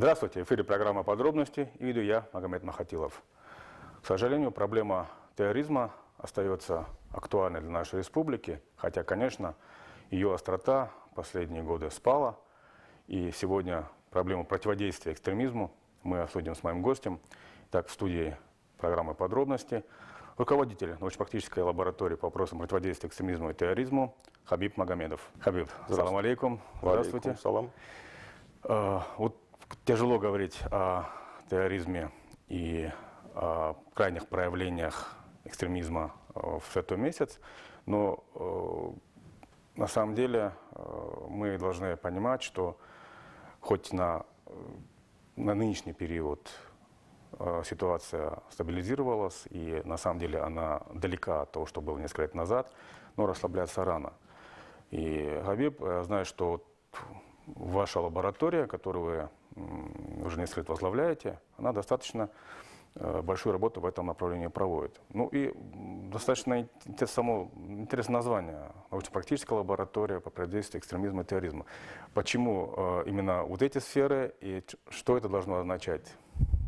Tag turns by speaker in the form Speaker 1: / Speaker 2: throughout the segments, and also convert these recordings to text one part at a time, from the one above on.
Speaker 1: Здравствуйте, в эфире программа «Подробности» и веду я, Магомед Махатилов. К сожалению, проблема терроризма остается актуальной для нашей республики, хотя, конечно, ее острота в последние годы спала. И сегодня проблему противодействия экстремизму мы обсудим с моим гостем. Так, в студии программы «Подробности» руководитель научно-практической лаборатории по вопросам противодействия экстремизму и терроризму Хабиб Магомедов. Хабиб, салам алейкум. Здравствуйте.
Speaker 2: Салам.
Speaker 1: Вот тяжело говорить о терроризме и о крайних проявлениях экстремизма в святой месяц, но на самом деле мы должны понимать, что хоть на нынешний период ситуация стабилизировалась, и на самом деле она далека от того, что было несколько лет назад, но расслабляться рано. И, Хабиб, я знаю, что ваша лаборатория, которую вы уже несколько лет возглавляете, она достаточно большую работу в этом направлении проводит. Ну и достаточно интересное название – научно-практическая лаборатория по противодействию экстремизму и терроризму. Почему именно вот эти сферы и что это должно означать?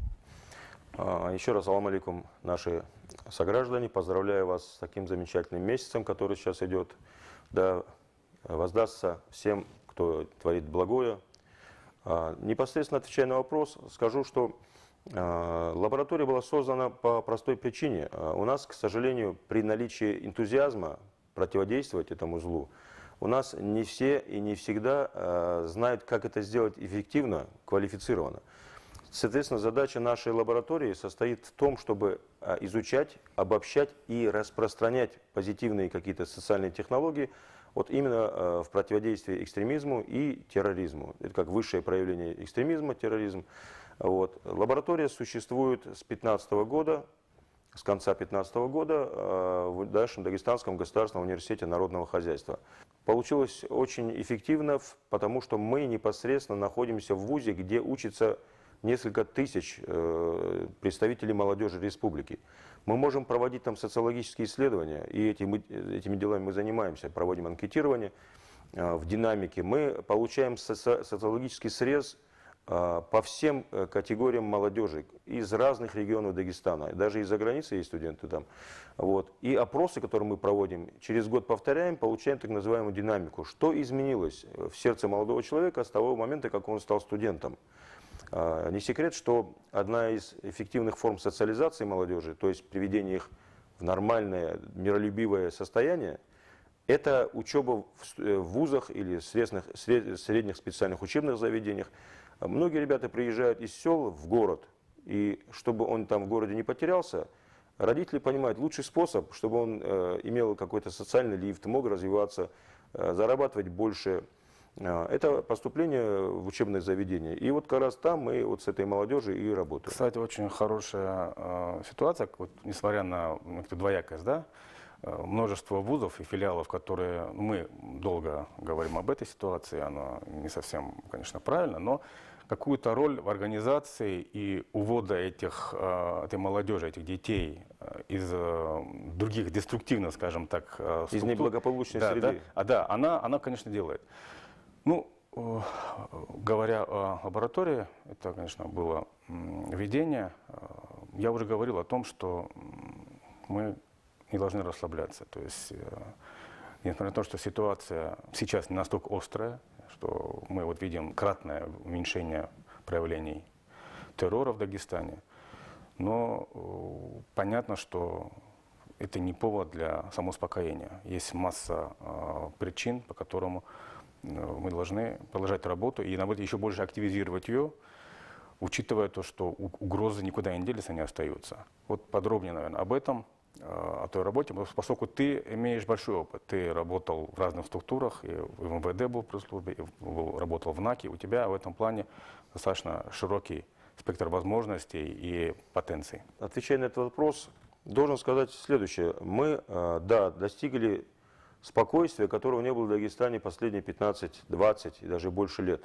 Speaker 2: Еще раз салам алейкум, наши сограждане. Поздравляю вас с таким замечательным месяцем, который сейчас идет. Да воздастся всем, кто творит благое. Непосредственно отвечая на вопрос, скажу, что лаборатория была создана по простой причине. У нас, к сожалению, при наличии энтузиазма противодействовать этому злу, у нас не все и не всегда знают, как это сделать эффективно, квалифицированно. Соответственно, задача нашей лаборатории состоит в том, чтобы изучать, обобщать и распространять позитивные какие-то социальные технологии вот именно в противодействии экстремизму и терроризму. Это как высшее проявление экстремизма, терроризм. Вот. Лаборатория существует с 2015 года, с конца 2015 года в нашем Дагестанском государственном университете народного хозяйства. Получилось очень эффективно, потому что мы непосредственно находимся в вузе, где учатся несколько тысяч представителей молодежи республики. Мы можем проводить там социологические исследования, и этими делами мы занимаемся, проводим анкетирование в динамике. Мы получаем социологический срез по всем категориям молодежи из разных регионов Дагестана. Даже из-за границы есть студенты там. Вот. И опросы, которые мы проводим, через год повторяем, получаем так называемую динамику. Что изменилось в сердце молодого человека с того момента, как он стал студентом? Не секрет, что одна из эффективных форм социализации молодежи, то есть приведение их в нормальное миролюбивое состояние, это учеба в вузах или средних специальных учебных заведениях. Многие ребята приезжают из сел в город, и чтобы он там в городе не потерялся, родители понимают, лучший способ, чтобы он имел какой-то социальный лифт, мог развиваться, зарабатывать больше, это поступление в учебное заведение. И вот как раз там мы вот с этой молодежью и работаем.
Speaker 1: Кстати, очень хорошая ситуация, вот, несмотря на двоякость, да? Множество вузов и филиалов, которые мы долго говорим об этой ситуации, она не совсем, конечно, правильно, но какую-то роль в организации и увода этой молодежи, этих детей из других деструктивных, скажем так, структур,
Speaker 2: из неблагополучной среды.
Speaker 1: Да, она, конечно, делает. Ну, говоря о лаборатории, это, конечно, было введение. Я уже говорил о том, что мы не должны расслабляться. То есть, несмотря на то, что ситуация сейчас не настолько острая, что мы вот видим кратное уменьшение проявлений террора в Дагестане, но понятно, что это не повод для самоуспокоения. Есть масса причин, по которым мы должны продолжать работу и, наоборот, еще больше активизировать ее, учитывая то, что угрозы никуда не делись, они остаются. Вот подробнее, наверное, об этом, о той работе, поскольку ты имеешь большой опыт. Ты работал в разных структурах, и в МВД был при службе, и работал в НАКе. У тебя в этом плане достаточно широкий спектр возможностей и потенций.
Speaker 2: Отвечая на этот вопрос, должен сказать следующее. Мы, да, достигли спокойствия, которого не было в Дагестане последние 15, 20 и даже больше лет.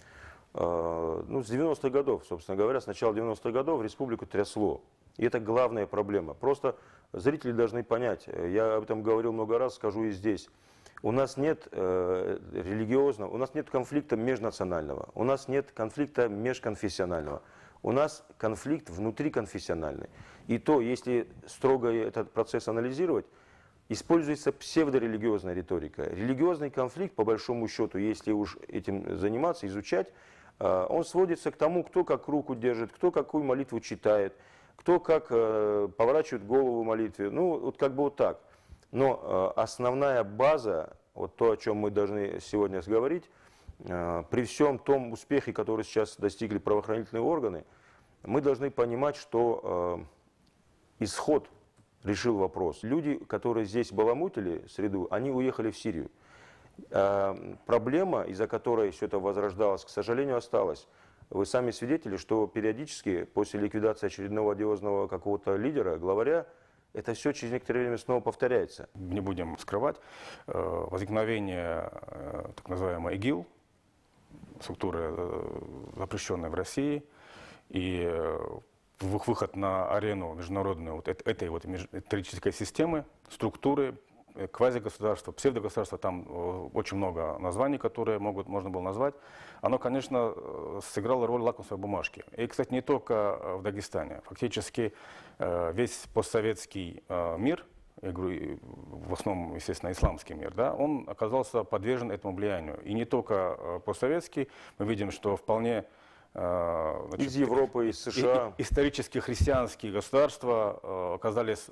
Speaker 2: Ну, с 90-х годов, собственно говоря, с начала 90-х годов республику трясло. И это главная проблема. Просто зрители должны понять, я об этом говорил много раз, скажу и здесь. у нас нет религиозного, у нас нет конфликта межнационального, у нас нет конфликта межконфессионального. У нас конфликт внутриконфессиональный. И то, если строго этот процесс анализировать, используется псевдорелигиозная риторика. Религиозный конфликт, по большому счету, если уж этим заниматься, изучать, он сводится к тому, кто как руку держит, кто какую молитву читает, кто как поворачивает голову в молитве. Ну, вот как бы вот так. Но основная база, вот то, о чем мы должны сегодня говорить, при всем том успехе, который сейчас достигли правоохранительные органы, мы должны понимать, что исход решил вопрос. Люди, которые здесь баламутили среду, они уехали в Сирию. Проблема, из-за которой все это возрождалось, к сожалению, осталась. Вы сами свидетели, что периодически после ликвидации очередного одиозного какого-то лидера, главаря, это все через некоторое время снова повторяется.
Speaker 1: Не будем скрывать, возникновение так называемой ИГИЛ, структуры, запрещенной в России, и выход на арену международную вот этой вот террористической системы, структуры, квазигосударства, псевдогосударства, там очень много названий, которые можно было назвать, оно, конечно, сыграло роль лакмусовой бумажки. И, кстати, не только в Дагестане. Фактически весь постсоветский мир, я говорю, в основном, естественно, исламский мир, да, он оказался подвержен этому влиянию. И не только постсоветский, мы видим, что вполне
Speaker 2: значит, из Европы, из США.
Speaker 1: Исторические христианские государства оказались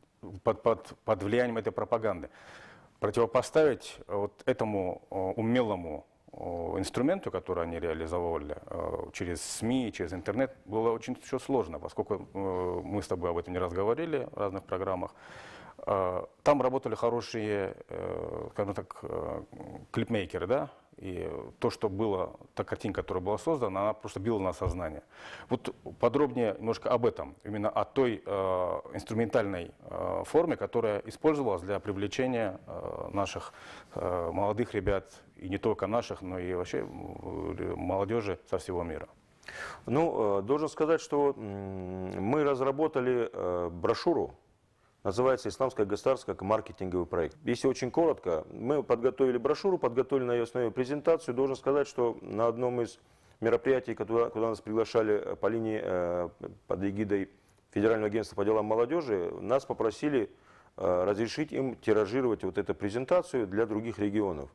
Speaker 1: под влиянием этой пропаганды. Противопоставить вот этому умелому инструменту, который они реализовывали через СМИ, через интернет, было очень еще сложно, поскольку мы с тобой об этом не раз говорили в разных программах. Там работали хорошие, скажем так, клипмейкеры, да, и то, что было, та картинка, которая была создана, она просто била на сознание. Вот подробнее немножко об этом, именно о той инструментальной форме, которая использовалась для привлечения наших молодых ребят, и не только наших, но и вообще молодежи со всего мира.
Speaker 2: Ну, должен сказать, что мы разработали брошюру, называется «Исламское государство как маркетинговый проект». Если очень коротко, мы подготовили брошюру, подготовили на ее основе презентацию. Должен сказать, что на одном из мероприятий, куда нас приглашали по линии под эгидой Федерального агентства по делам молодежи, нас попросили разрешить им тиражировать вот эту презентацию для других регионов.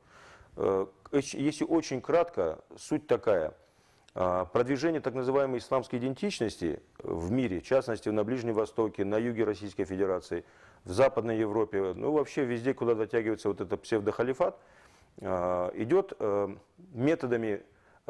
Speaker 2: Если очень кратко, суть такая. Продвижение так называемой исламской идентичности в мире, в частности на Ближнем Востоке, на юге Российской Федерации, в Западной Европе, ну вообще везде, куда дотягивается вот этот псевдохалифат, идет методами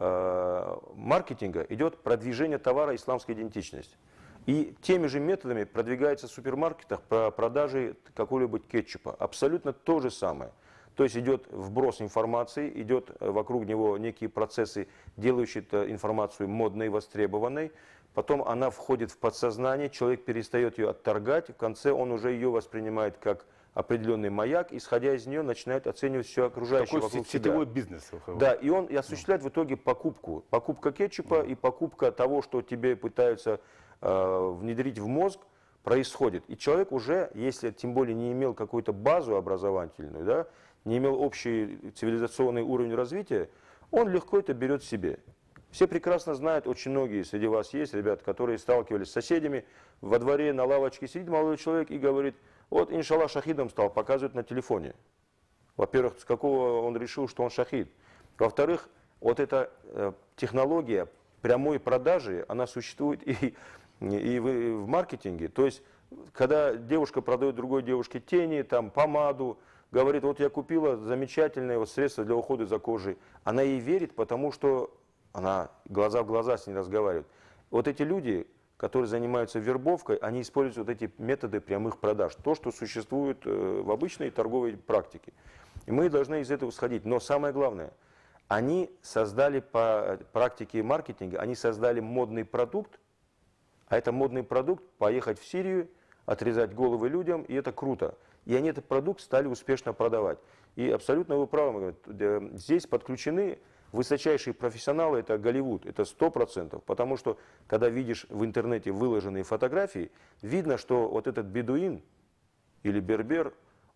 Speaker 2: маркетинга, идет продвижение товара исламской идентичности. И теми же методами продвигается в супермаркетах по продаже какого-либо кетчупа. Абсолютно то же самое. То есть идет вброс информации, идет вокруг него некие процессы, делающие эту информацию модной, востребованной. Потом она входит в подсознание, человек перестает ее отторгать, в конце он уже ее воспринимает как определенный маяк, исходя из нее начинает оценивать все окружающее вокруг себя.
Speaker 1: Сетевой бизнес.
Speaker 2: Да, и он осуществляет в итоге покупку. Покупка кетчупа и покупка того, что тебе пытаются внедрить в мозг, происходит. И человек уже, если тем более не имел какую-то базу образовательную, да, не имел общий цивилизационный уровень развития, он легко это берет себе. Все прекрасно знают, очень многие среди вас есть ребята, которые сталкивались с соседями, во дворе на лавочке сидит молодой человек и говорит, вот иншаллах шахидом стал, показывает на телефоне. Во-первых, с какого он решил, что он шахид. Во-вторых, вот эта технология прямой продажи, она существует и в маркетинге. То есть, когда девушка продает другой девушке тени, там, помаду, говорит, вот я купила замечательное вот средство для ухода за кожей. Она ей верит, потому что она глаза в глаза с ней разговаривает. Вот эти люди, которые занимаются вербовкой, они используют вот эти методы прямых продаж. То, что существует в обычной торговой практике. И мы должны из этого сходить. Но самое главное, они создали по практике маркетинга, они создали модный продукт, а это модный продукт, поехать в Сирию, отрезать головы людям, и это круто. И они этот продукт стали успешно продавать. И абсолютно вы правы, здесь подключены высочайшие профессионалы, это Голливуд, это 100%. Потому что, когда видишь в интернете выложенные фотографии, видно, что вот этот бедуин или бербер,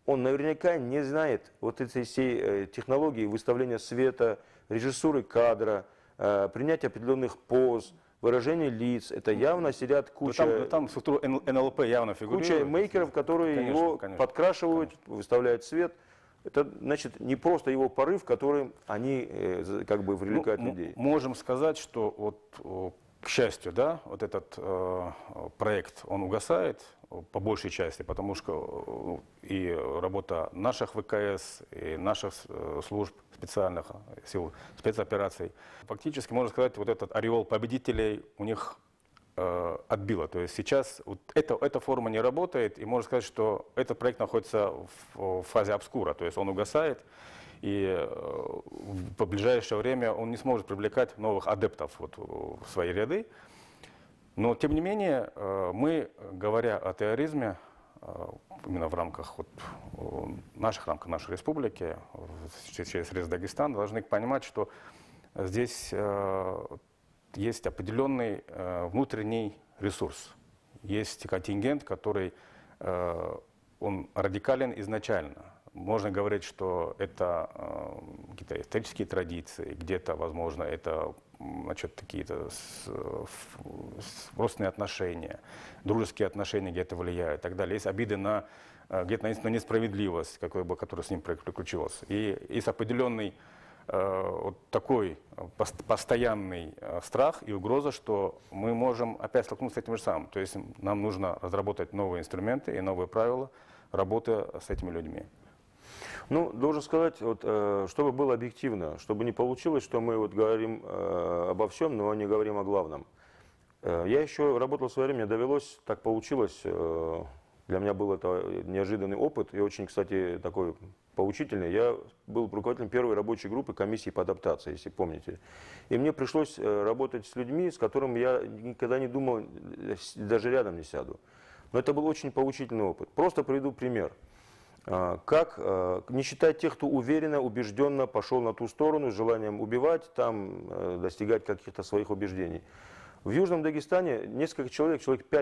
Speaker 2: он наверняка не знает вот этой всей технологии выставления света, режиссуры кадра, принятия определенных поз, выражение лиц. Это явно сидят куча,
Speaker 1: Там структура НЛП явно фигурирует.
Speaker 2: куча мейкеров, которые
Speaker 1: Конечно,
Speaker 2: его
Speaker 1: конечно,
Speaker 2: подкрашивают, выставляют свет. Это, значит, не просто его порыв, которым они как бы привлекают людей.
Speaker 1: Можем сказать, что вот, к счастью, да, вот этот проект, он угасает по большей части, потому что и работа наших ВКС, и наших служб специальных сил спецопераций, фактически, можно сказать, вот этот ореол победителей у них отбило. То есть сейчас вот эта форма не работает, и можно сказать, что этот проект находится в фазе обскура, то есть он угасает, и в ближайшее время он не сможет привлекать новых адептов вот в свои ряды. Но, тем не менее, мы, говоря о терроризме, именно в рамках наших рамках нашей республики, через Дагестан, должны понимать, что здесь есть определенный внутренний ресурс, есть контингент, который он радикален изначально. Можно говорить, что это какие-то исторические традиции, где-то, возможно, это какие-то родственные отношения, дружеские отношения где-то влияют и так далее. Есть обиды на где-то на несправедливость, которая с ним приключилась. И есть определенный вот такой постоянный страх и угроза, что мы можем опять столкнуться с этим же самым. То есть нам нужно разработать новые инструменты и новые правила работы с этими людьми.
Speaker 2: Ну, должен сказать, вот, чтобы было объективно, чтобы не получилось, что мы вот говорим обо всем, но не говорим о главном. Я еще работал в свое время, мне довелось, так получилось, для меня был это неожиданный опыт и очень, кстати, такой поучительный. Я был руководителем первой рабочей группы комиссии по адаптации, если помните. И мне пришлось работать с людьми, с которыми я никогда не думал, даже рядом не сяду. Но это был очень поучительный опыт. Просто приведу пример. Как не считать тех, кто уверенно, убежденно пошел на ту сторону с желанием убивать, там достигать каких-то своих убеждений. В Южном Дагестане несколько человек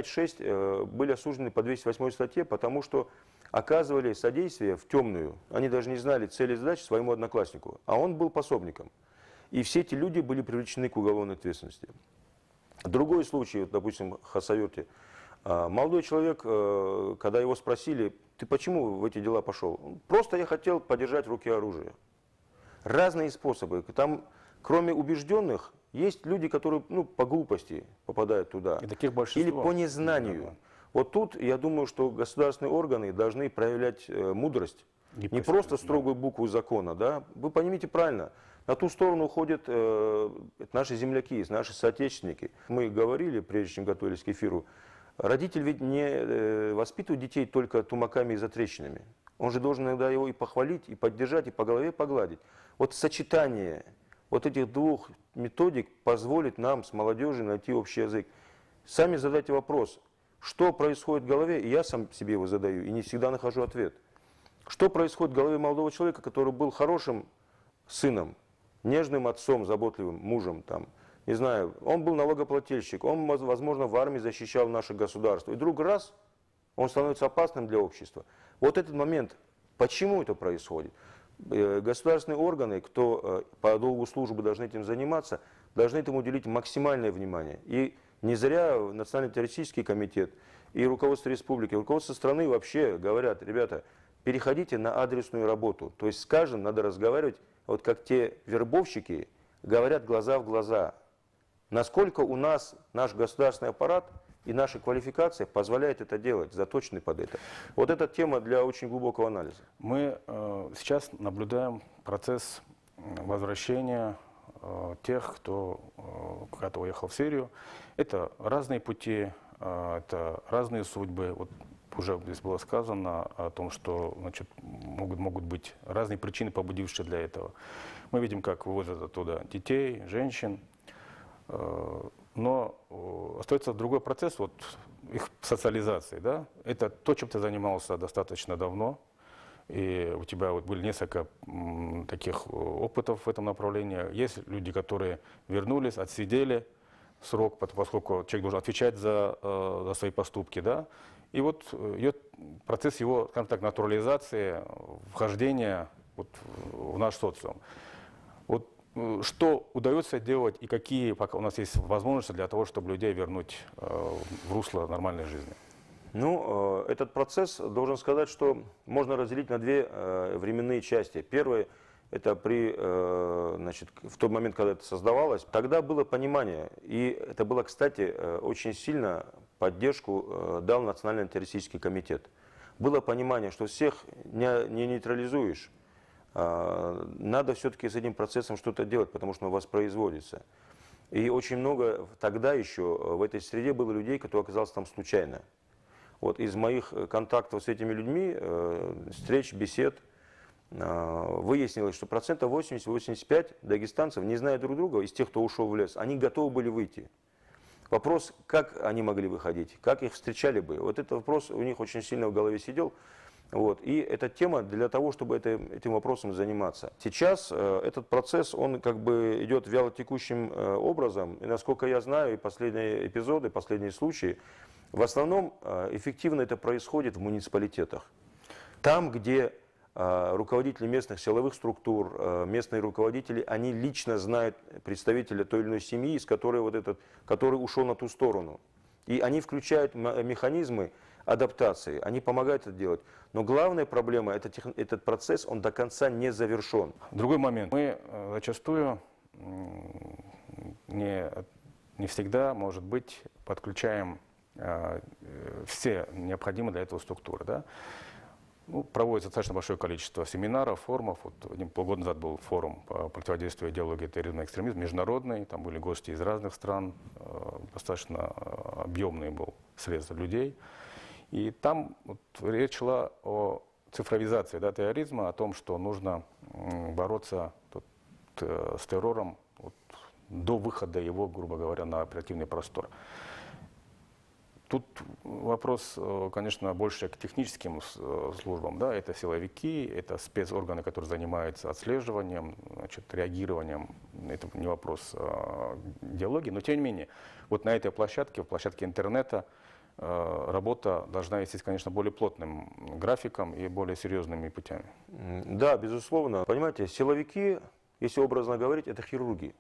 Speaker 2: 5-6 были осуждены по 208 статье, потому что оказывали содействие в темную. Они даже не знали цели и задачи своему однокласснику, а он был пособником. И все эти люди были привлечены к уголовной ответственности. Другой случай, вот, допустим, в Хасавюрте. Молодой человек, когда его спросили, ты почему в эти дела пошел? Просто я хотел подержать в руке оружие. Разные способы. Там, кроме убежденных, есть люди, которые по глупости попадают туда.
Speaker 1: И таких большинство.
Speaker 2: Или по незнанию. Да. Вот тут, я думаю, что государственные органы должны проявлять мудрость. Не просто строгую букву закона. Да? Вы поймите правильно. На ту сторону уходят наши земляки, наши соотечественники. Мы говорили, прежде чем готовились к эфиру, родитель ведь не воспитывает детей только тумаками и затрещинами. Он же должен иногда его и похвалить, и поддержать, и по голове погладить. Вот сочетание вот этих двух методик позволит нам с молодежью найти общий язык. Сами задайте вопрос, что происходит в голове, и я сам себе его задаю, и не всегда нахожу ответ. Что происходит в голове молодого человека, который был хорошим сыном, нежным отцом, заботливым мужем, там, не знаю, он был налогоплательщик, он, возможно, в армии защищал наше государство. И вдруг раз, он становится опасным для общества. Вот этот момент, почему это происходит? Государственные органы, кто по долгу службы должны этим заниматься, должны этому уделить максимальное внимание. И не зря Национальный террористический комитет и руководство республики, руководство страны вообще говорят, ребята, переходите на адресную работу. То есть с каждым надо разговаривать, вот как те вербовщики говорят глаза в глаза. Насколько у нас наш государственный аппарат и наша квалификация позволяет это делать, заточены под это. Вот эта тема для очень глубокого анализа.
Speaker 1: Мы сейчас наблюдаем процесс возвращения тех, кто когда-то уехал в Сирию. Это разные пути, это разные судьбы. Вот уже здесь было сказано о том, что могут быть разные причины, побудившие для этого. Мы видим, как вывозят оттуда детей, женщин. Но остается другой процесс, вот их социализации, да? Это то, чем ты занимался достаточно давно, и у тебя вот были несколько таких опытов в этом направлении. Есть люди, которые вернулись, отсидели срок, поскольку человек должен отвечать за свои поступки, да? И вот идет процесс его, скажем так, натурализации, вхождения вот в наш социум. Вот что удается делать и какие пока у нас есть возможности для того, чтобы людей вернуть в русло нормальной жизни?
Speaker 2: Ну, этот процесс, должен сказать, что можно разделить на две временные части. Первое, это значит, в тот момент, когда это создавалось, тогда было понимание, и это было, кстати, очень сильно поддержку дал Национальный антитеррористический комитет. Было понимание, что всех не нейтрализуешь, надо все-таки с этим процессом что-то делать, потому что он воспроизводится. И очень много тогда еще в этой среде было людей, кто оказался там случайно. Вот из моих контактов с этими людьми, встреч, бесед, выяснилось, что 80-85% дагестанцев, не зная друг друга, из тех, кто ушел в лес, они готовы были выйти. Вопрос, как они могли выходить, как их встречали бы. Вот этот вопрос у них очень сильно в голове сидел. Вот. И эта тема для того, чтобы этим вопросом заниматься. Сейчас этот процесс, он как бы идет вялотекущим образом. И насколько я знаю, и последние эпизоды, последние случаи, в основном эффективно это происходит в муниципалитетах. Там, где руководители местных силовых структур, местные руководители, они лично знают представителя той или иной семьи, который ушел на ту сторону. И они включают механизмы адаптации, они помогают это делать. Но главная проблема, этот процесс, он до конца не завершен.
Speaker 1: Другой момент. Мы зачастую не всегда, может быть, подключаем все необходимые для этого структуры. Да? Ну, проводится достаточно большое количество семинаров, форумов. Вот полгода назад был форум по противодействию идеологии терроризма и экстремизма, международный. Там были гости из разных стран. Достаточно объемный был срез людей. И там вот речь шла о цифровизации, да, терроризма, о том, что нужно бороться с террором до выхода его, грубо говоря, на оперативный простор. Тут вопрос, конечно, больше к техническим службам. Да? Это силовики, это спецорганы, которые занимаются отслеживанием, значит, реагированием. Это не вопрос идеологии. Но, тем не менее, вот на этой площадке, в площадке интернета, работа должна вестись, конечно, более плотным графиком и более серьезными путями.
Speaker 2: Да, безусловно. Понимаете, силовики, если образно говорить, это хирурги.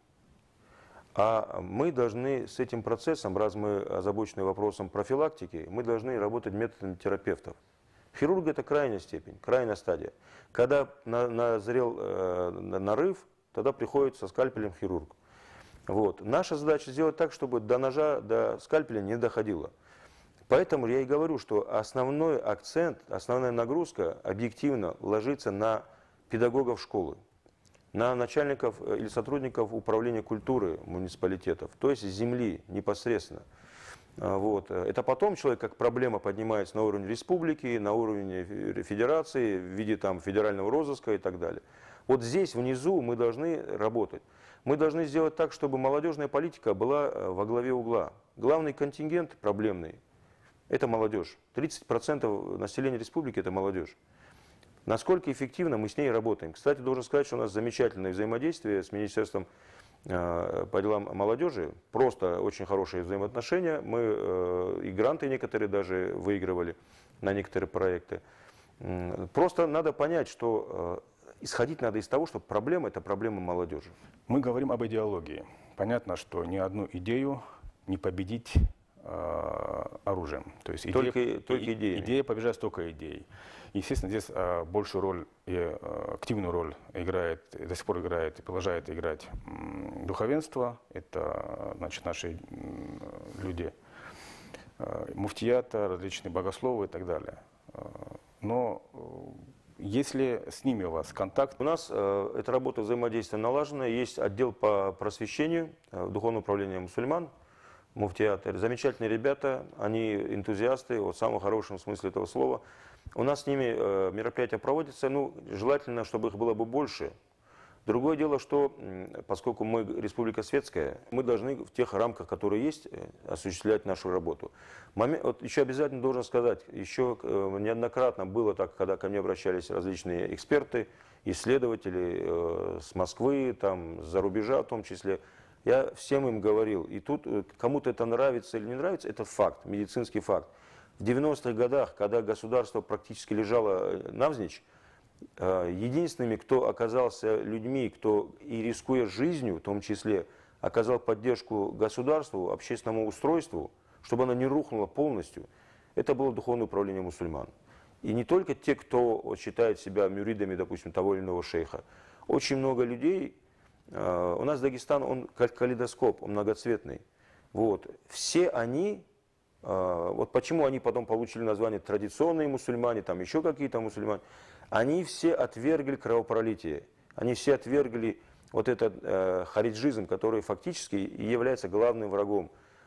Speaker 2: А мы должны с этим процессом, раз мы озабочены вопросом профилактики, мы должны работать методами терапевтов. Хирург – это крайняя степень, крайняя стадия. Когда назрел нарыв, тогда приходит со скальпелем хирург. Вот. Наша задача сделать так, чтобы до ножа, до скальпеля не доходило. Поэтому я и говорю, что основной акцент, основная нагрузка объективно ложится на педагогов школы, на начальников или сотрудников управления культуры муниципалитетов, то есть земли непосредственно. Вот. Это потом человек как проблема поднимается на уровень республики, на уровень федерации, в виде там, федерального розыска и так далее. Вот здесь внизу мы должны работать. Мы должны сделать так, чтобы молодежная политика была во главе угла. Главный контингент проблемный – это молодежь. 30% населения республики – это молодежь. Насколько эффективно мы с ней работаем. Кстати, должен сказать, что у нас замечательное взаимодействие с Министерством по делам молодежи. Просто очень хорошие взаимоотношения. Мы и гранты некоторые даже выигрывали на некоторые проекты. Просто надо понять, что исходить надо из того, что проблема – это проблема молодежи.
Speaker 1: Мы говорим об идеологии. Понятно, что ни одну идею не победить оружием. То есть идея побеждает только идеей. Естественно, здесь большую роль и активную роль играет, и до сих пор играет и продолжает играть духовенство. Это, значит, наши люди, муфтията, различные богословы и так далее. Но если с ними у вас контакт?
Speaker 2: У нас эта работа взаимодействия налажена. Есть отдел по просвещению, Духовное управление мусульман, муфтиаты. Замечательные ребята, они энтузиасты, в самом хорошем смысле этого слова. У нас с ними мероприятия проводятся, ну, желательно, чтобы их было бы больше. Другое дело, что поскольку мы республика светская, мы должны в тех рамках, которые есть, осуществлять нашу работу. Вот еще обязательно должен сказать, еще неоднократно было так, когда ко мне обращались различные эксперты, исследователи с Москвы, там, с-за рубежа в том числе. Я всем им говорил, и тут кому-то это нравится или не нравится, это факт, медицинский факт. В 90-х годах, когда государство практически лежало навзничь, единственными, кто оказался людьми, кто и рискуя жизнью, в том числе, оказал поддержку государству, общественному устройству, чтобы оно не рухнуло полностью, это было духовное управление мусульман. И не только те, кто вот, считает себя мюридами, допустим, того или иного шейха. Очень много людей, у нас Дагестан, он как калейдоскоп, он многоцветный. Вот. Все они, вот почему они потом получили название традиционные мусульмане, там еще какие-то мусульмане, они все отвергли кровопролитие, они все отвергли вот этот хариджизм, который фактически и является главным врагом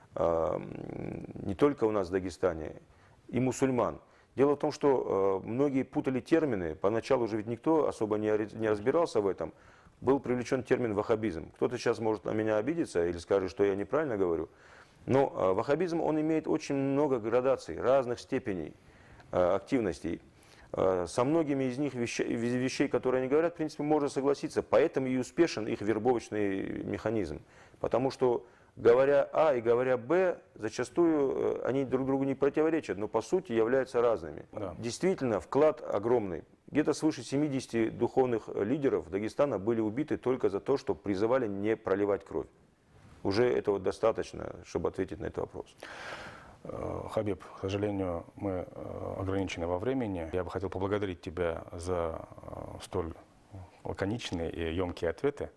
Speaker 2: не только у нас в Дагестане, и мусульман. Дело в том, что многие путали термины, поначалу уже ведь никто особо не разбирался в этом, был привлечен термин ваххабизм. Кто-то сейчас может на меня обидеться или скажет, что я неправильно говорю, но ваххабизм, он имеет очень много градаций, разных степеней активностей. Со многими из них вещей, которые они говорят, в принципе, можно согласиться. Поэтому и успешен их вербовочный механизм. Потому что, говоря А и говоря Б, зачастую они друг другу не противоречат, но по сути являются разными. Да. Действительно, вклад огромный. Где-то свыше 70 духовных лидеров Дагестана были убиты только за то, что призывали не проливать кровь. Уже этого достаточно, чтобы ответить на этот вопрос.
Speaker 1: Хабиб, к сожалению, мы ограничены во времени. Я бы хотел поблагодарить тебя за столь лаконичные и емкие ответы.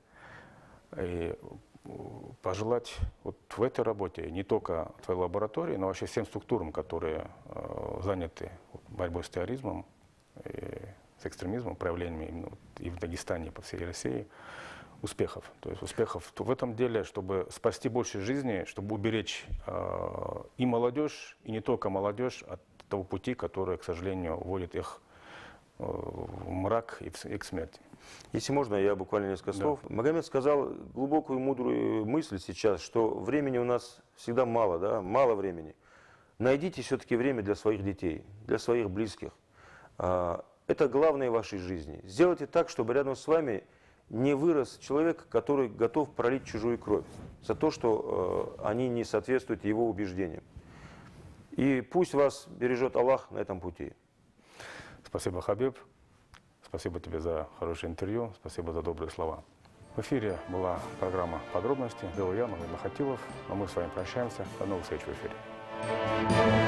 Speaker 1: И пожелать вот в этой работе не только твоей лаборатории, но вообще всем структурам, которые заняты борьбой с терроризмом и с экстремизмом, проявлениями именно и в Дагестане, и по всей России, успехов. То есть успехов в этом деле, чтобы спасти больше жизней, чтобы уберечь и молодежь, и не только молодежь от того пути, который, к сожалению, уводит их в мрак и к смерти.
Speaker 2: Если можно, я буквально несколько слов. Да. Магомед сказал глубокую, мудрую мысль сейчас, что времени у нас всегда мало, да, мало времени. Найдите все-таки время для своих детей, для своих близких. Это главное в вашей жизни. Сделайте так, чтобы рядом с вами не вырос человек, который готов пролить чужую кровь за то, что они не соответствуют его убеждениям. И пусть вас бережет Аллах на этом пути.
Speaker 1: Спасибо, Хабиб. Спасибо тебе за хорошее интервью. Спасибо за добрые слова. В эфире была программа «Подробности». Был я, Магомед Махатилов. А мы с вами прощаемся. До новых встреч в эфире.